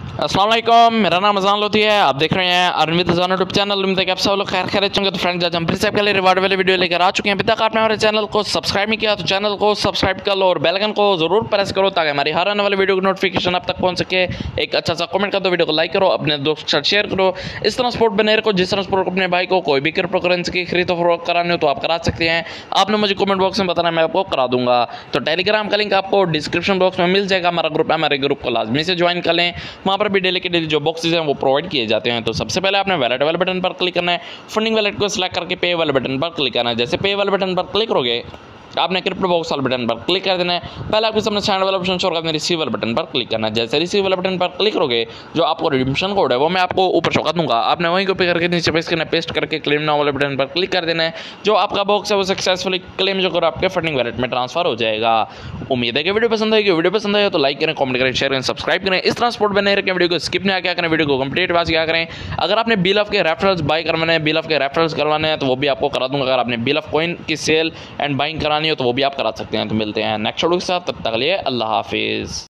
अस्सलाम वालेकुम, मेरा नाम अज़ान लोधी है। आप देख रहे हैं अरविंद अज़ान यूट्यूब चैनल। उम्मीद है कि आप सब लोग खैर खैरियत होंगे। तो फ्रेंड्स, आज हम फिर से आपके लिए रिवार्ड वाले वीडियो लेकर आ चुके हैं। अभी तक आपने हमारे चैनल को सब्सक्राइब नहीं किया तो चैनल को सब्सक्राइब कर लो और बेल आइकन को जरूर प्रेस करो ताकि हमारी हर आने वाली वीडियो की नोटिफिकेशन आप तक पहुंच सके। एक अच्छा सा कमेंट कर दो, वीडियो को लाइक करो, अपने दोस्त के साथ शेयर करो। इस तरह सपोर्ट बने रखो जिस तरह सपोर्ट अपने भाई को कोई भी क्रिप्टो करेंसी की खरीद फरोख्त करानी हो तो आप करा सकते हैं। आपने मुझे कमेंट बॉक्स में बताना, मैं आपको करा दूंगा। तो टेलीग्राम का लिंक आपको डिस्क्रिप्शन बॉक्स में मिल जाएगा। हमारा ग्रुप है, हमारे ग्रुप को लाजमी से ज्वाइन कर लें। वहाँ पर भी डेली के डेली जो बॉक्सेज हैं वो प्रोवाइड किए जाते हैं। तो सबसे पहले आपने वैलेट वाले बटन पर क्लिक करना है, फंडिंग वैलेट को सिलेक्ट करके पे वाले बटन पर क्लिक करना है। जैसे पे वाले बटन पर क्लिक करोगे आपने क्रिप्टो बॉक्स वाले बटन पर क्लिक कर देना है। पहले आपके सामने सेंड वाला ऑप्शन शो करना है, रिसीव वाले बटन पर क्लिक करना है। जैसे रिसीव वाले बटन पर क्लिक करोगे जो आपको रिडीम्पशन कोड है वो मैं आपको ऊपर शो कर दूंगा। आपने वहीं कॉपी करके नीचे पेस्ट करना है, पेस्ट करके क्लेम नाउ वाले बटन पर क्लिक कर देना है। जो आपका बॉक्स है वो सक्सेसफुली क्लेम जो करो आपके फंडिंग वैलेट में ट्रांसफर हो जाएगा। उम्मीद है कि वीडियो पसंद आएगी। वीडियो पसंद आए तो लाइक करें, कमेंट करें, शेयर करें, सब्सक्राइब करें। इस तरह सपोर्ट बने रखें। वीडियो को स्किप नहीं क्या करें, वीडियो को कंप्लीट वाच क्या करें। अगर आपने बिल ऑफ के रेफरल्स बाय करवाने हैं, बिल ऑफ के रेफरल्स करवाने हैं तो वो भी आपको करा दूंगा। अगर आपने बिल ऑफ कॉइन की सेल एंड बाइंग करानी हो तो वो भी आप करा सकते हैं। तो मिलते हैं नेक्स्ट वीडियो के साथ, तब तक के लिए अल्लाह हाफिज़।